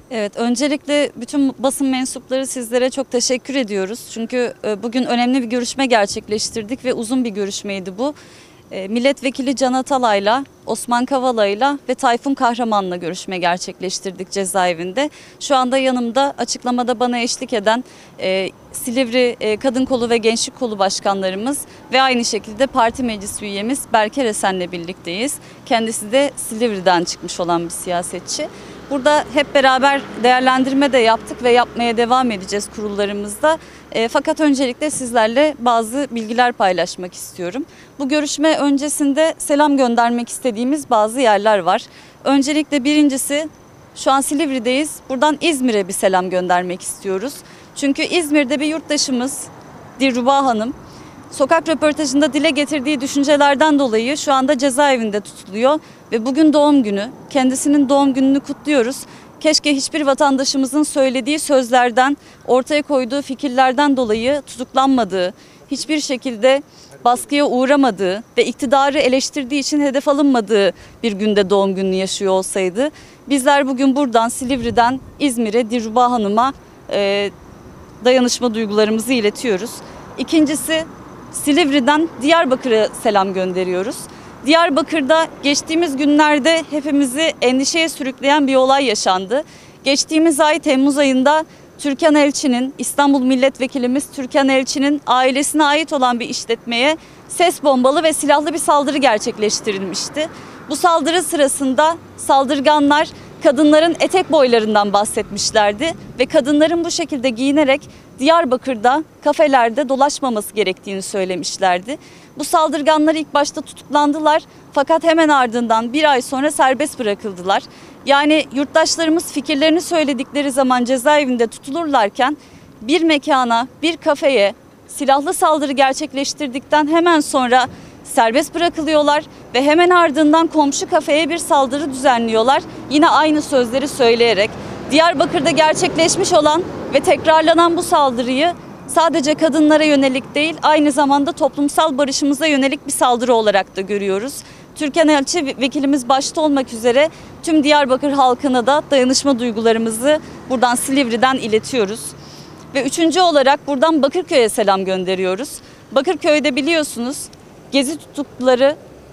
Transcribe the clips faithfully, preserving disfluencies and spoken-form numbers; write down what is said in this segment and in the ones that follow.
Evet, öncelikle bütün basın mensupları sizlere çok teşekkür ediyoruz. Çünkü bugün önemli bir görüşme gerçekleştirdik ve uzun bir görüşmeydi bu. Milletvekili Can Atalay'la, Osman Kavala'yla ve Tayfun Kahraman'la görüşme gerçekleştirdik cezaevinde. Şu anda yanımda açıklamada bana eşlik eden e, Silivri e, Kadın Kolu ve Gençlik Kolu başkanlarımız ve aynı şekilde parti meclis üyemiz Berker Esen'le birlikteyiz. Kendisi de Silivri'den çıkmış olan bir siyasetçi. Burada hep beraber değerlendirme de yaptık ve yapmaya devam edeceğiz kurullarımızda. E, fakat öncelikle sizlerle bazı bilgiler paylaşmak istiyorum. Bu görüşme öncesinde selam göndermek istediğimiz bazı yerler var. Öncelikle birincisi, şu an Silivri'deyiz. Buradan İzmir'e bir selam göndermek istiyoruz. Çünkü İzmir'de bir yurttaşımız Dilruba Hanım sokak röportajında dile getirdiği düşüncelerden dolayı şu anda cezaevinde tutuluyor ve bugün doğum günü. Kendisinin doğum gününü kutluyoruz. Keşke hiçbir vatandaşımızın söylediği sözlerden, ortaya koyduğu fikirlerden dolayı tutuklanmadığı, hiçbir şekilde baskıya uğramadığı ve iktidarı eleştirdiği için hedef alınmadığı bir günde doğum gününü yaşıyor olsaydı. Bizler bugün buradan Silivri'den İzmir'e Dilruba Hanım'a e, dayanışma duygularımızı iletiyoruz. İkincisi, Silivri'den Diyarbakır'a selam gönderiyoruz. Diyarbakır'da geçtiğimiz günlerde hepimizi endişeye sürükleyen bir olay yaşandı. Geçtiğimiz ay Temmuz ayında Türkan Elçi'nin, İstanbul Milletvekilimiz Türkan Elçi'nin ailesine ait olan bir işletmeye ses bombalı ve silahlı bir saldırı gerçekleştirilmişti. Bu saldırı sırasında saldırganlar kadınların etek boylarından bahsetmişlerdi ve kadınların bu şekilde giyinerek Diyarbakır'da kafelerde dolaşmaması gerektiğini söylemişlerdi. Bu saldırganlar ilk başta tutuklandılar fakat hemen ardından bir ay sonra serbest bırakıldılar. Yani yurttaşlarımız fikirlerini söyledikleri zaman cezaevinde tutulurlarken bir mekana, bir kafeye silahlı saldırı gerçekleştirdikten hemen sonra serbest bırakılıyorlar ve hemen ardından komşu kafeye bir saldırı düzenliyorlar. Yine aynı sözleri söyleyerek Diyarbakır'da gerçekleşmiş olan ve tekrarlanan bu saldırıyı sadece kadınlara yönelik değil, aynı zamanda toplumsal barışımıza yönelik bir saldırı olarak da görüyoruz. Türkan Elçi vekilimiz başta olmak üzere tüm Diyarbakır halkına da dayanışma duygularımızı buradan Silivri'den iletiyoruz. Ve üçüncü olarak buradan Bakırköy'e selam gönderiyoruz. Bakırköy'de biliyorsunuz Gezi tutukluları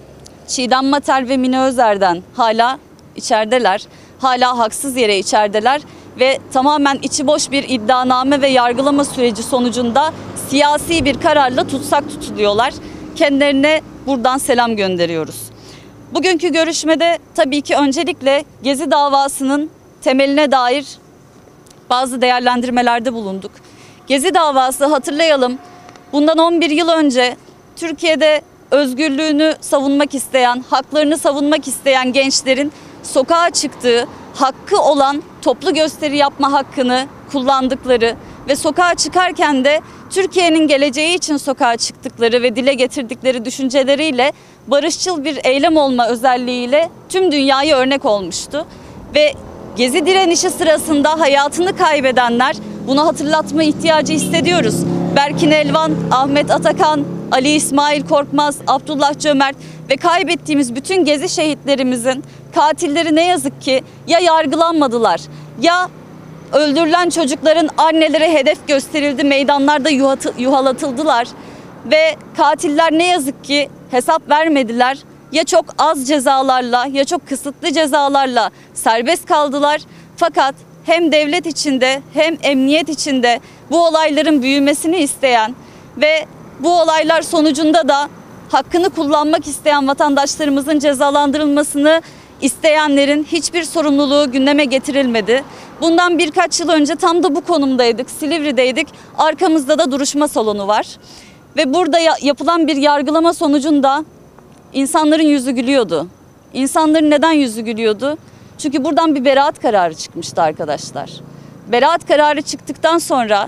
Çiğdem Mater ve Mine Özer'den hala içerideler. Hala haksız yere içerideler ve tamamen içi boş bir iddianame ve yargılama süreci sonucunda siyasi bir kararla tutsak tutuluyorlar. Kendilerine buradan selam gönderiyoruz. Bugünkü görüşmede tabii ki öncelikle Gezi davasının temeline dair bazı değerlendirmelerde bulunduk. Gezi davası, hatırlayalım, bundan on bir yıl önce Türkiye'de özgürlüğünü savunmak isteyen, haklarını savunmak isteyen gençlerin sokağa çıktığı, hakkı olan toplu gösteri yapma hakkını kullandıkları ve sokağa çıkarken de Türkiye'nin geleceği için sokağa çıktıkları ve dile getirdikleri düşünceleriyle barışçıl bir eylem olma özelliğiyle tüm dünyaya örnek olmuştu. Ve Gezi direnişi sırasında hayatını kaybedenler, bunu hatırlatma ihtiyacı hissediyoruz. Berkin Elvan, Ahmet Atakan, Ali İsmail Korkmaz, Abdullah Cömert ve kaybettiğimiz bütün Gezi şehitlerimizin katilleri ne yazık ki ya yargılanmadılar ya öldürülen çocukların anneleri hedef gösterildi, meydanlarda yuhalatıldılar ve katiller ne yazık ki hesap vermediler. Ya çok az cezalarla ya çok kısıtlı cezalarla serbest kaldılar. Fakat hem devlet içinde hem emniyet içinde bu olayların büyümesini isteyen ve bu olaylar sonucunda da hakkını kullanmak isteyen vatandaşlarımızın cezalandırılmasını isteyenlerin hiçbir sorumluluğu gündeme getirilmedi. Bundan birkaç yıl önce tam da bu konumdaydık, Silivri'deydik. Arkamızda da duruşma salonu var. Ve burada yapılan bir yargılama sonucunda insanların yüzü gülüyordu. İnsanların neden yüzü gülüyordu? Çünkü buradan bir beraat kararı çıkmıştı arkadaşlar. Beraat kararı çıktıktan sonra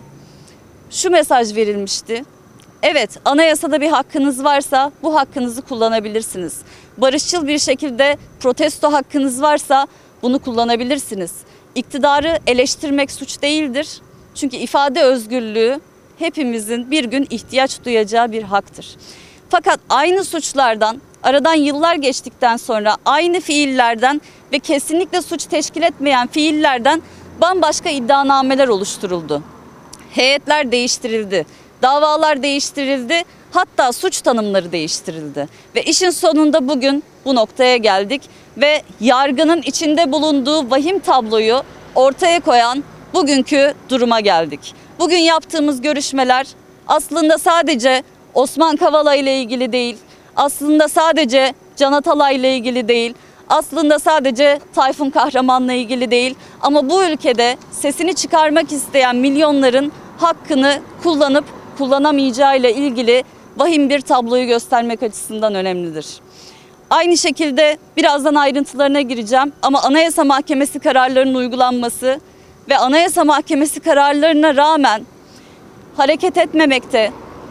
şu mesaj verilmişti. Evet, anayasada bir hakkınız varsa bu hakkınızı kullanabilirsiniz. Barışçıl bir şekilde protesto hakkınız varsa bunu kullanabilirsiniz. İktidarı eleştirmek suç değildir. Çünkü ifade özgürlüğü hepimizin bir gün ihtiyaç duyacağı bir haktır. Fakat aynı suçlardan aradan yıllar geçtikten sonra aynı fiillerden ve kesinlikle suç teşkil etmeyen fiillerden bambaşka iddianameler oluşturuldu. Heyetler değiştirildi, davalar değiştirildi, hatta suç tanımları değiştirildi. Ve işin sonunda bugün bu noktaya geldik ve yargının içinde bulunduğu vahim tabloyu ortaya koyan bugünkü duruma geldik. Bugün yaptığımız görüşmeler aslında sadece Osman Kavala ile ilgili değil, aslında sadece Can Atalay ile ilgili değil, aslında sadece Tayfun Kahraman'la ilgili değil, ama bu ülkede sesini çıkarmak isteyen milyonların hakkını kullanıp kullanamayacağıyla ilgili vahim bir tabloyu göstermek açısından önemlidir. Aynı şekilde birazdan ayrıntılarına gireceğim ama Anayasa Mahkemesi kararlarının uygulanması ve Anayasa Mahkemesi kararlarına rağmen hareket etmemekte,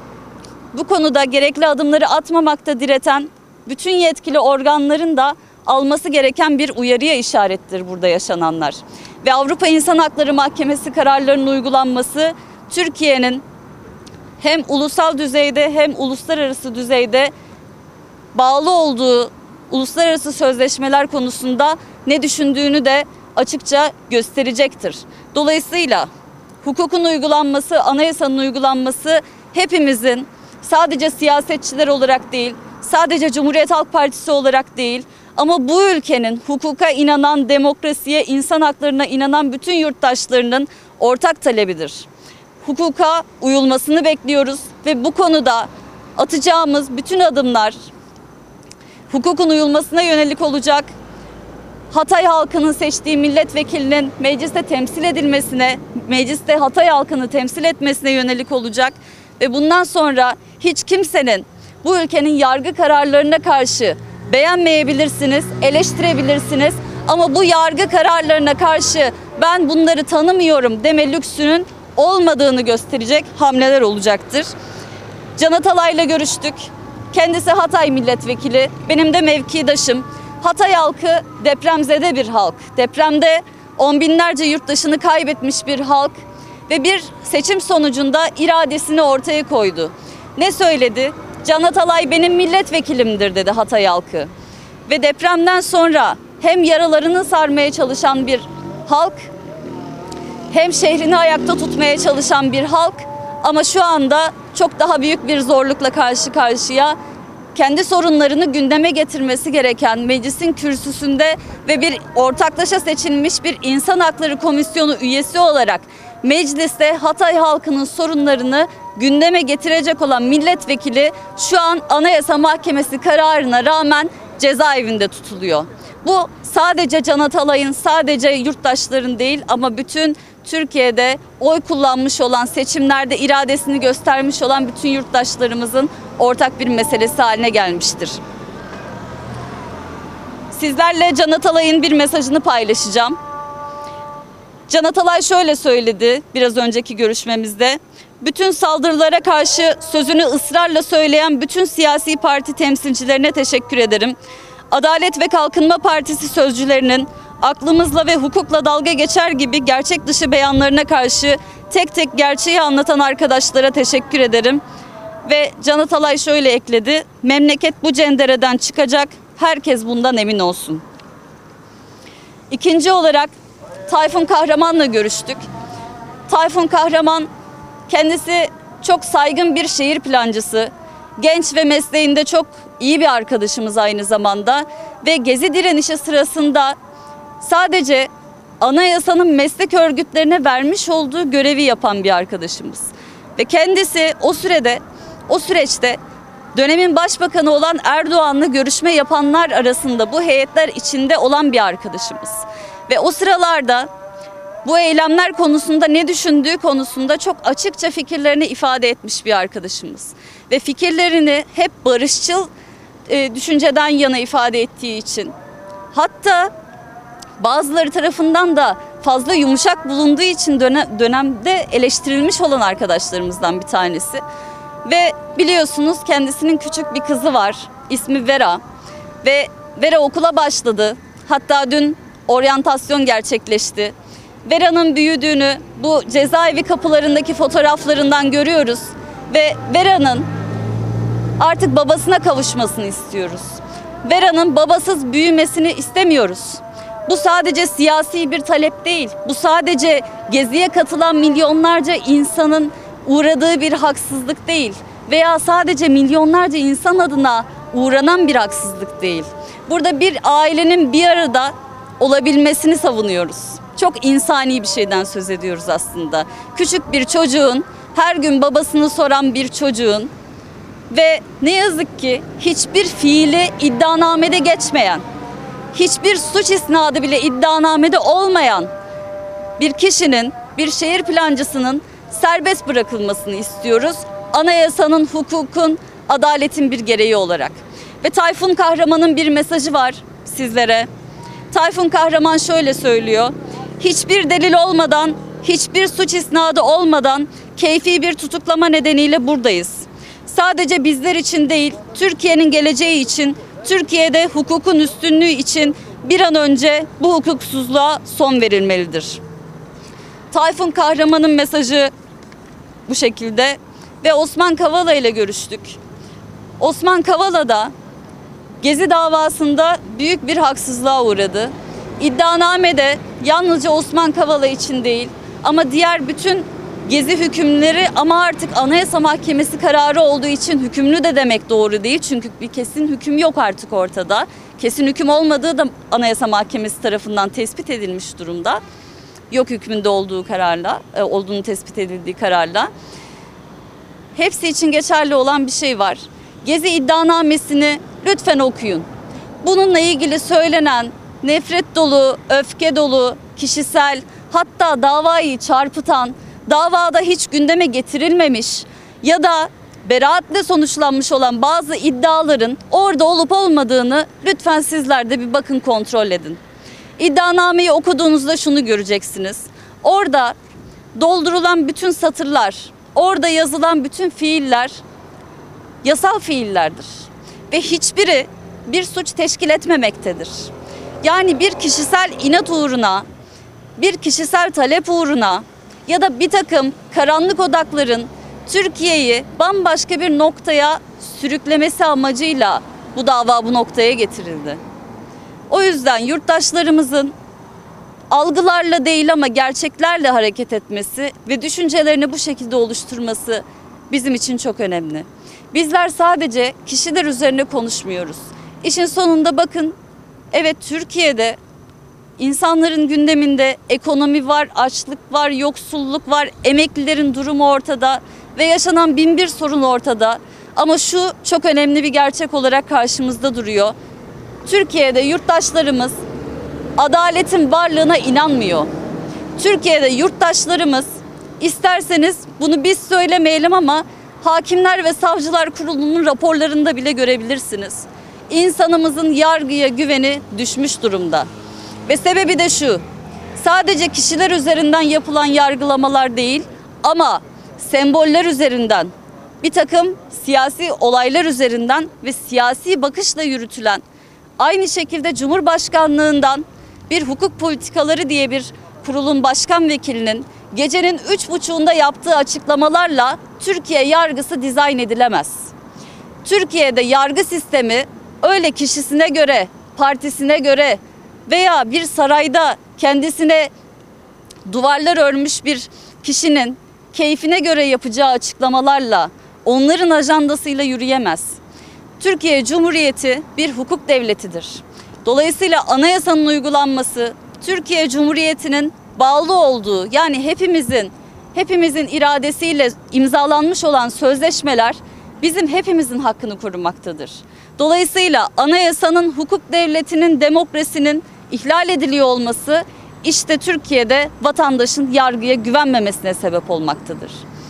bu konuda gerekli adımları atmamakta direten bütün yetkili organların da alması gereken bir uyarıya işarettir burada yaşananlar. Ve Avrupa İnsan Hakları Mahkemesi kararlarının uygulanması Türkiye'nin hem ulusal düzeyde hem uluslararası düzeyde bağlı olduğu uluslararası sözleşmeler konusunda ne düşündüğünü de açıkça gösterecektir. Dolayısıyla hukukun uygulanması, anayasanın uygulanması hepimizin sadece siyasetçiler olarak değil, sadece Cumhuriyet Halk Partisi olarak değil, ama bu ülkenin hukuka inanan, demokrasiye, insan haklarına inanan bütün yurttaşlarının ortak talebidir. Hukuka uyulmasını bekliyoruz ve bu konuda atacağımız bütün adımlar hukukun uyulmasına yönelik olacak. Hatay halkının seçtiği milletvekilinin mecliste temsil edilmesine, mecliste Hatay halkını temsil etmesine yönelik olacak ve bundan sonra hiç kimsenin bu ülkenin yargı kararlarına karşı beğenmeyebilirsiniz, eleştirebilirsiniz ama bu yargı kararlarına karşı ben bunları tanımıyorum deme lüksünün olmadığını gösterecek hamleler olacaktır. Can Atalay'la görüştük. Kendisi Hatay milletvekili, benim de mevkidaşım. Hatay halkı depremzede bir halk. Depremde on binlerce yurttaşını kaybetmiş bir halk ve bir seçim sonucunda iradesini ortaya koydu. Ne söyledi? Can Atalay benim milletvekilimdir dedi Hatay halkı. Ve depremden sonra hem yaralarını sarmaya çalışan bir halk, hem şehrini ayakta tutmaya çalışan bir halk, ama şu anda çok daha büyük bir zorlukla karşı karşıya, kendi sorunlarını gündeme getirmesi gereken meclisin kürsüsünde ve bir ortaklaşa seçilmiş bir insan hakları komisyonu üyesi olarak mecliste Hatay halkının sorunlarını gündeme getirecek olan milletvekili şu an Anayasa Mahkemesi kararına rağmen cezaevinde tutuluyor. Bu sadece Can Atalay'ın, sadece yurttaşların değil ama bütün Türkiye'de oy kullanmış olan, seçimlerde iradesini göstermiş olan bütün yurttaşlarımızın ortak bir meselesi haline gelmiştir. Sizlerle Can Atalay'ın bir mesajını paylaşacağım. Can Atalay şöyle söyledi biraz önceki görüşmemizde. Bütün saldırılara karşı sözünü ısrarla söyleyen bütün siyasi parti temsilcilerine teşekkür ederim. Adalet ve Kalkınma Partisi sözcülerinin aklımızla ve hukukla dalga geçer gibi gerçek dışı beyanlarına karşı tek tek gerçeği anlatan arkadaşlara teşekkür ederim. Ve Can Atalay şöyle ekledi, memleket bu cendereden çıkacak, herkes bundan emin olsun. İkinci olarak Tayfun Kahraman'la görüştük. Tayfun Kahraman kendisi çok saygın bir şehir plancısı, genç ve mesleğinde çok iyi bir arkadaşımız aynı zamanda ve Gezi direnişi sırasında sadece anayasanın meslek örgütlerine vermiş olduğu görevi yapan bir arkadaşımız. Ve kendisi o sürede, o süreçte dönemin başbakanı olan Erdoğan'la görüşme yapanlar arasında bu heyetler içinde olan bir arkadaşımız. Ve o sıralarda bu eylemler konusunda ne düşündüğü konusunda çok açıkça fikirlerini ifade etmiş bir arkadaşımız. Ve fikirlerini hep barışçıl e, düşünceden yana ifade ettiği için, hatta bazıları tarafından da fazla yumuşak bulunduğu için dönem, dönemde eleştirilmiş olan arkadaşlarımızdan bir tanesi. Ve biliyorsunuz kendisinin küçük bir kızı var, ismi Vera. Ve Vera okula başladı, hatta dün oryantasyon gerçekleşti. Vera'nın büyüdüğünü bu cezaevi kapılarındaki fotoğraflarından görüyoruz ve Vera'nın artık babasına kavuşmasını istiyoruz. Vera'nın babasız büyümesini istemiyoruz. Bu sadece siyasi bir talep değil. Bu sadece geziye katılan milyonlarca insanın uğradığı bir haksızlık değil. Veya sadece milyonlarca insan adına uğranan bir haksızlık değil. Burada bir ailenin bir arada olabilmesini savunuyoruz. Çok insani bir şeyden söz ediyoruz aslında. Küçük bir çocuğun, her gün babasını soran bir çocuğun ve ne yazık ki hiçbir fiili iddianamede geçmeyen, hiçbir suç isnadı bile iddianamede olmayan bir kişinin, bir şehir plancısının serbest bırakılmasını istiyoruz. Anayasanın, hukukun, adaletin bir gereği olarak. Ve Tayfun Kahraman'ın bir mesajı var sizlere. Tayfun Kahraman şöyle söylüyor: hiçbir delil olmadan, hiçbir suç isnadı olmadan keyfi bir tutuklama nedeniyle buradayız. Sadece bizler için değil, Türkiye'nin geleceği için, Türkiye'de hukukun üstünlüğü için bir an önce bu hukuksuzluğa son verilmelidir. Tayfun Kahraman'ın mesajı bu şekilde ve Osman Kavala ile görüştük. Osman Kavala da Gezi davasında büyük bir haksızlığa uğradı. İddianamede yalnızca Osman Kavala için değil ama diğer bütün Gezi hükümleri, ama artık Anayasa Mahkemesi kararı olduğu için hükümlü de demek doğru değil. Çünkü bir kesin hüküm yok artık ortada. Kesin hüküm olmadığı da Anayasa Mahkemesi tarafından tespit edilmiş durumda. Yok hükmünde olduğu kararla, olduğunu tespit edildiği kararla. Hepsi için geçerli olan bir şey var. Gezi iddianamesini lütfen okuyun. Bununla ilgili söylenen nefret dolu, öfke dolu, kişisel, hatta davayı çarpıtan, davada hiç gündeme getirilmemiş ya da beraatle sonuçlanmış olan bazı iddiaların orada olup olmadığını lütfen sizler de bir bakın, kontrol edin. İddianameyi okuduğunuzda şunu göreceksiniz. Orada doldurulan bütün satırlar, orada yazılan bütün fiiller yasal fiillerdir. Ve hiçbiri bir suç teşkil etmemektedir. Yani bir kişisel inat uğruna, bir kişisel talep uğruna ya da bir takım karanlık odakların Türkiye'yi bambaşka bir noktaya sürüklemesi amacıyla bu dava bu noktaya getirildi. O yüzden yurttaşlarımızın algılarla değil ama gerçeklerle hareket etmesi ve düşüncelerini bu şekilde oluşturması bizim için çok önemli. Bizler sadece kişiler üzerine konuşmuyoruz. İşin sonunda bakın, evet, Türkiye'de insanların gündeminde ekonomi var, açlık var, yoksulluk var, emeklilerin durumu ortada ve yaşanan bin bir sorun ortada. Ama şu çok önemli bir gerçek olarak karşımızda duruyor. Türkiye'de yurttaşlarımız adaletin varlığına inanmıyor. Türkiye'de yurttaşlarımız, isterseniz bunu biz söylemeyelim ama Hakimler ve Savcılar Kurulu'nun raporlarında bile görebilirsiniz. İnsanımızın yargıya güveni düşmüş durumda. Ve sebebi de şu: sadece kişiler üzerinden yapılan yargılamalar değil ama semboller üzerinden, bir takım siyasi olaylar üzerinden ve siyasi bakışla yürütülen, aynı şekilde Cumhurbaşkanlığından bir hukuk politikaları diye bir kurulun başkan vekilinin gecenin üç buçuğunda yaptığı açıklamalarla Türkiye yargısı dizayn edilemez. Türkiye'de yargı sistemi öyle kişisine göre, partisine göre veya bir sarayda kendisine duvarlar örmüş bir kişinin keyfine göre yapacağı açıklamalarla, onların ajandasıyla yürüyemez. Türkiye Cumhuriyeti bir hukuk devletidir. Dolayısıyla anayasanın uygulanması, Türkiye Cumhuriyeti'nin bağlı olduğu, yani hepimizin hepimizin iradesiyle imzalanmış olan sözleşmeler bizim hepimizin hakkını korumaktadır. Dolayısıyla anayasanın, hukuk devletinin, demokrasinin ihlal ediliyor olması işte Türkiye'de vatandaşın yargıya güvenmemesine sebep olmaktadır.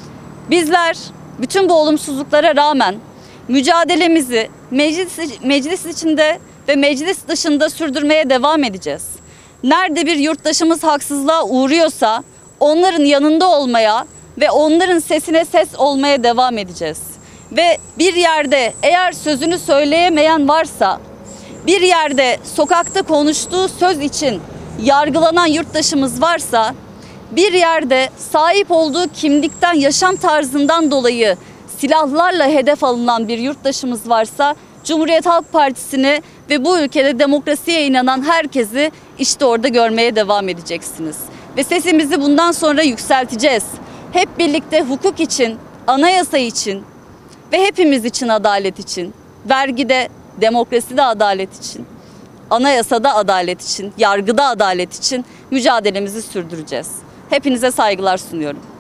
Bizler bütün bu olumsuzluklara rağmen mücadelemizi meclis, meclis içinde ve meclis dışında sürdürmeye devam edeceğiz. Nerede bir yurttaşımız haksızlığa uğruyorsa onların yanında olmaya ve onların sesine ses olmaya devam edeceğiz. Ve bir yerde eğer sözünü söyleyemeyen varsa, bir yerde sokakta konuştuğu söz için yargılanan yurttaşımız varsa, bir yerde sahip olduğu kimlikten, yaşam tarzından dolayı silahlarla hedef alınan bir yurttaşımız varsa, Cumhuriyet Halk Partisi'ni Ve bu ülkede demokrasiye inanan herkesi işte orada görmeye devam edeceksiniz. Ve sesimizi bundan sonra yükselteceğiz. Hep birlikte hukuk için, anayasa için ve hepimiz için adalet için, vergide, demokraside adalet için, anayasada adalet için, yargıda adalet için mücadelemizi sürdüreceğiz. Hepinize saygılar sunuyorum.